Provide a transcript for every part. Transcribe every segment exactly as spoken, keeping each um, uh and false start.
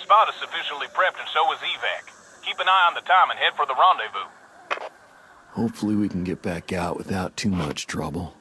spot is sufficiently prepped and so is evac. Keep an eye on the time and head for the rendezvous. Hopefully we can get back out without too much trouble.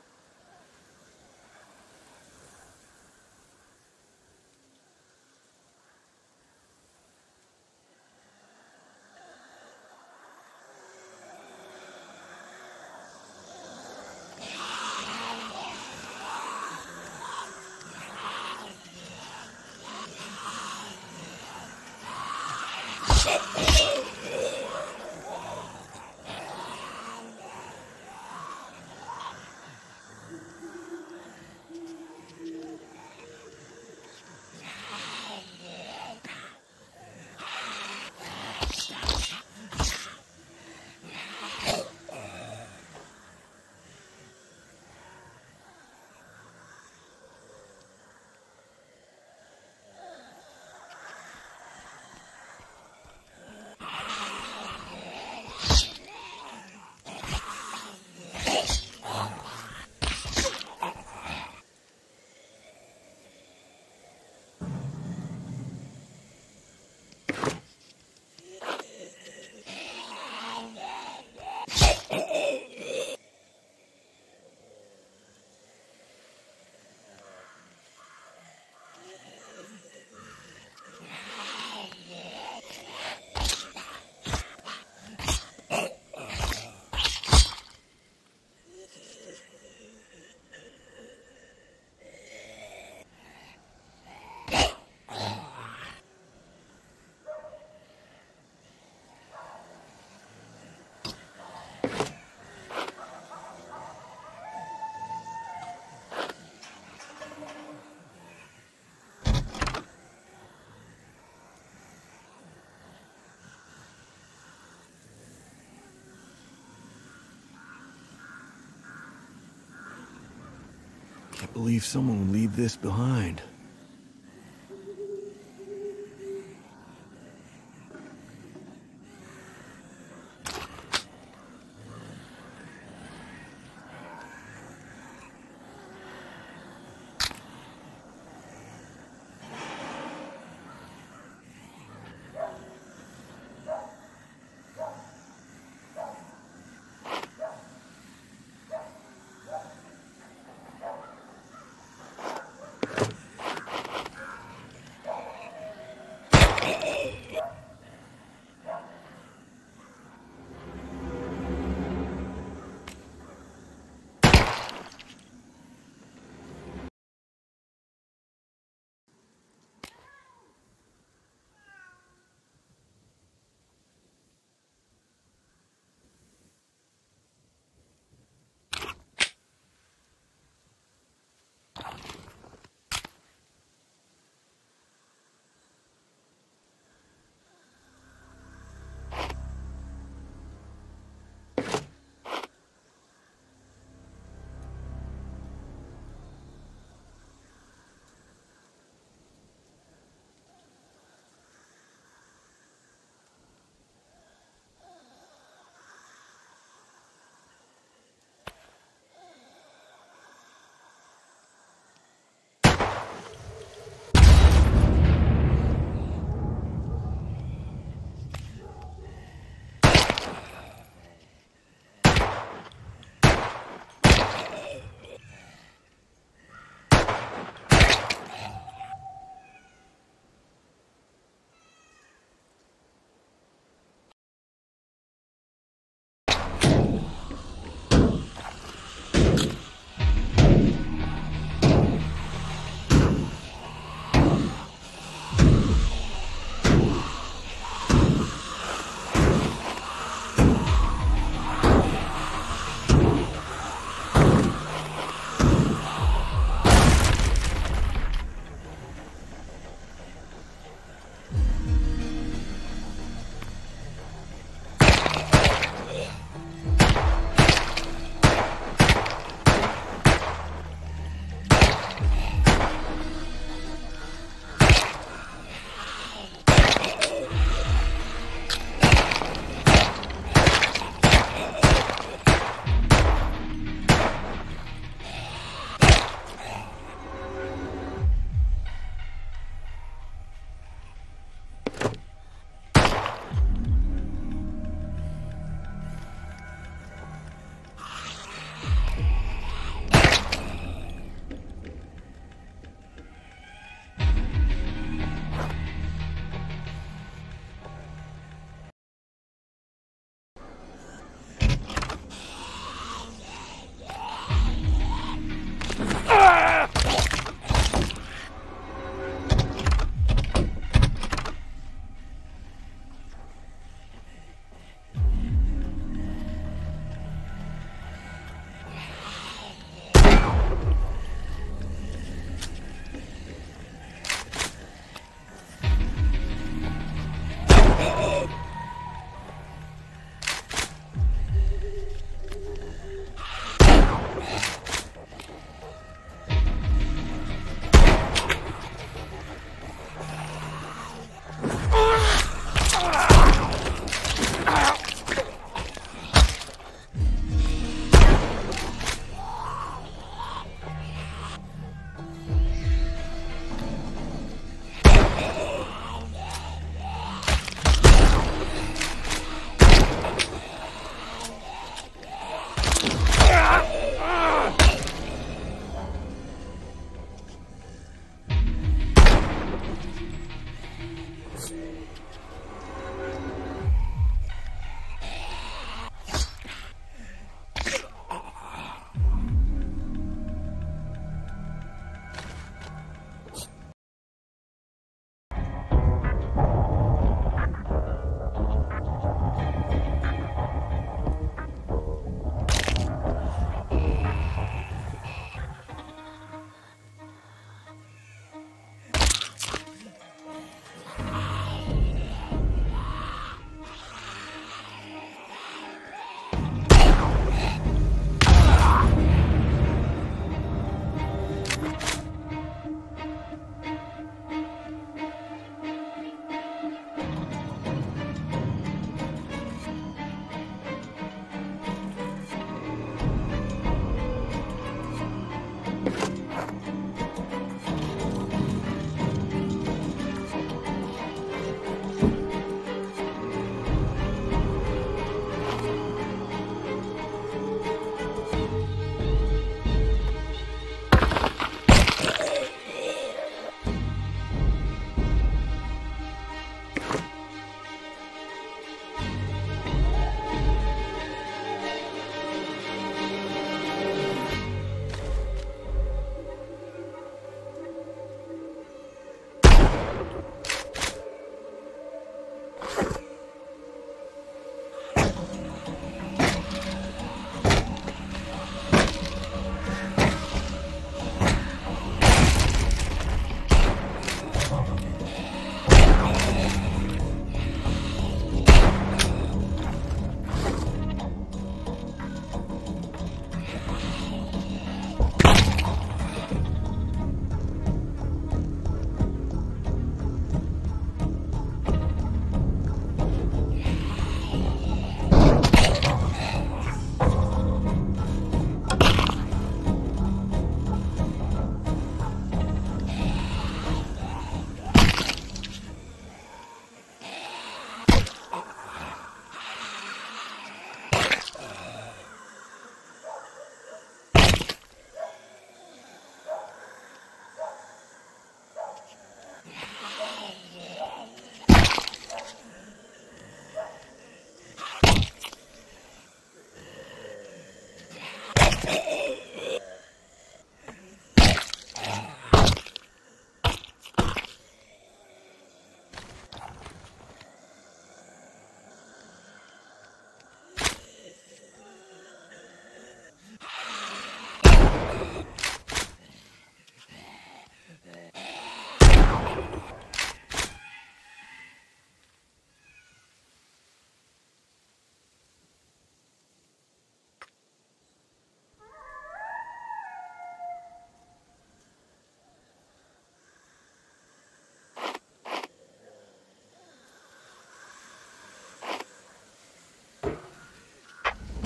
Can't believe someone would leave this behind.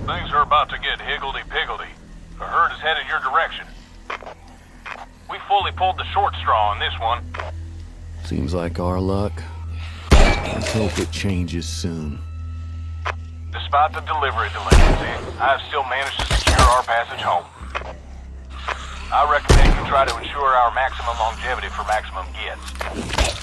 Things are about to get higgledy-piggledy. A herd is headed your direction. We fully pulled the short straw on this one. Seems like our luck. Let's hope it changes soon. Despite the delivery delinquency, I've still managed to secure our passage home. I recommend you try to ensure our maximum longevity for maximum gets.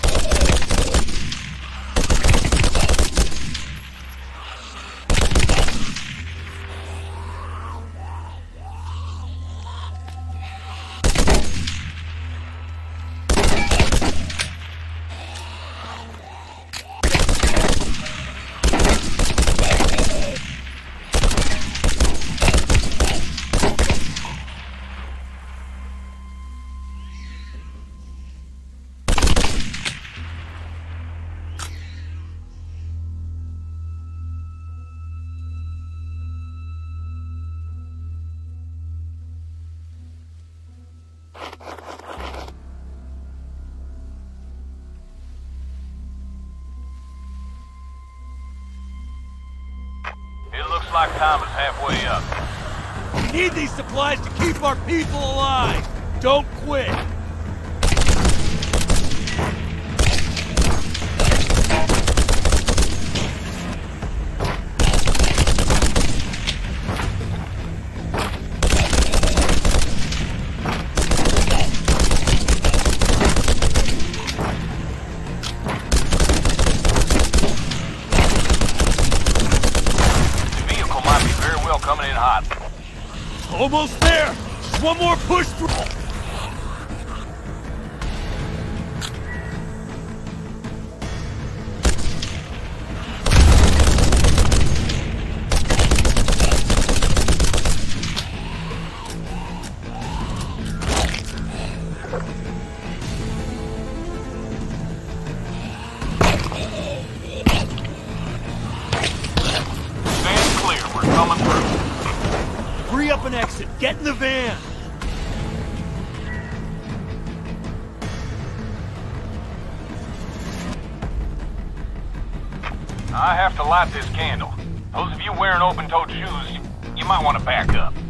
Like time is halfway up. We need these supplies to keep our people alive. Don't quit. Coming in hot. Almost there! Just one more push through! Stand clear, we're coming through. Free up an exit. Get in the van. I have to light this candle. Those of you wearing open-toed shoes, you, you might want to back up.